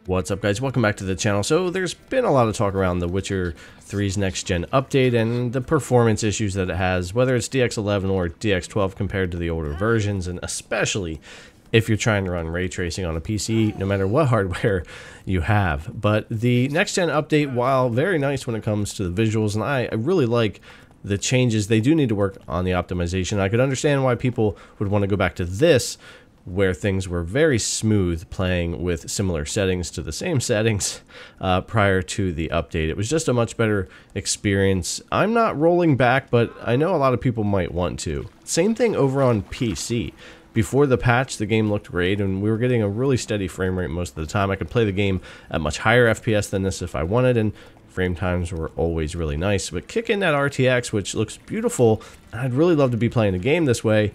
What's up, guys? Welcome back to the channel. So there's been a lot of talk around the Witcher 3's next gen update and the performance issues that it has, whether it's DX11 or DX12 compared to the older versions, and especially if you're trying to run ray tracing on a PC, no matter what hardware you have. But the next gen update, while very nice when it comes to the visuals, and I really like the changes, they do need to work on the optimization. I could understand why people would want to go back to this, where things were very smooth playing with similar settings to the same settings prior to the update. It was just a much better experience. I'm not rolling back, but I know a lot of people might want to. Same thing over on PC. Before the patch, the game looked great, and we were getting a really steady frame rate most of the time. I could play the game at much higher FPS than this if I wanted, and frame times were always really nice. But kick in that RTX, which looks beautiful, I'd really love to be playing the game this way.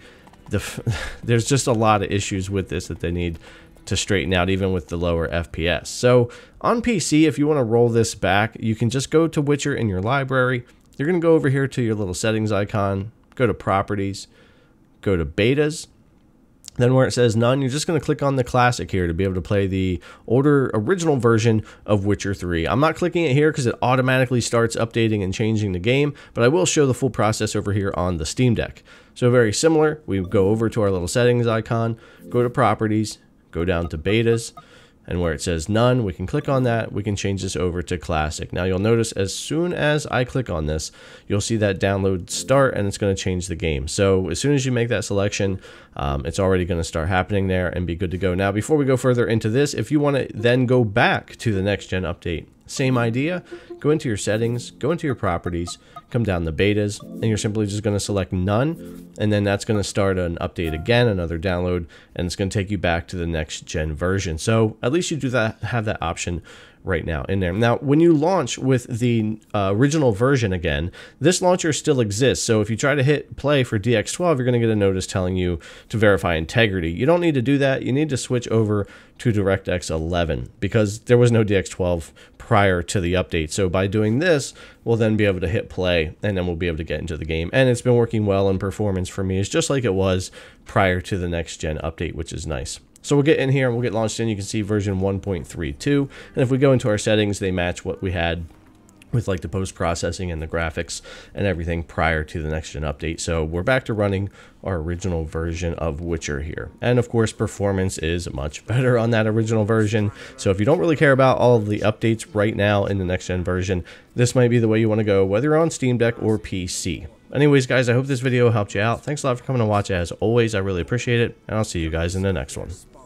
There's just a lot of issues with this that they need to straighten out, even with the lower FPS. So on PC, if you want to roll this back, you can just go to Witcher in your library. You're going to go over here to your little settings icon, go to properties, go to betas. Then where it says none, you're just going to click on the classic here to be able to play the older original version of Witcher 3. I'm not clicking it here because it automatically starts updating and changing the game, but I will show the full process over here on the Steam Deck. So very similar, we go over to our little settings icon, go to properties, go down to betas, and where it says none, we can click on that. We can change this over to classic. Now you'll notice as soon as I click on this, you'll see that download start, and it's going to change the game. So as soon as you make that selection, it's already going to start happening there and be good to go. Now before we go further into this, if you want to then go back to the next gen update, same idea, go into your settings, go into your properties, come down to betas, and you're simply just going to select none, and then that's going to start an update again, another download, and it's going to take you back to the next gen version. So at least you do that, have that option right now in there. Now, when you launch with the original version again, this launcher still exists. So if you try to hit play for DX12, you're going to get a notice telling you to verify integrity. You don't need to do that. You need to switch over to DirectX 11 because there was no DX12 prior to the update. So by doing this, we'll then be able to hit play, and then we'll be able to get into the game. And it's been working well, and performance for me is just like it was prior to the next gen update, which is nice. So we'll get in here and we'll get launched in. You can see version 1.32, and if we go into our settings, they match what we had with like the post-processing and the graphics and everything prior to the next gen update. So we're back to running our original version of Witcher here. And of course, performance is much better on that original version. So if you don't really care about all of the updates right now in the next gen version, this might be the way you want to go, whether you're on Steam Deck or PC. Anyways, guys, I hope this video helped you out. Thanks a lot for coming to watch. As always, I really appreciate it, and I'll see you guys in the next one.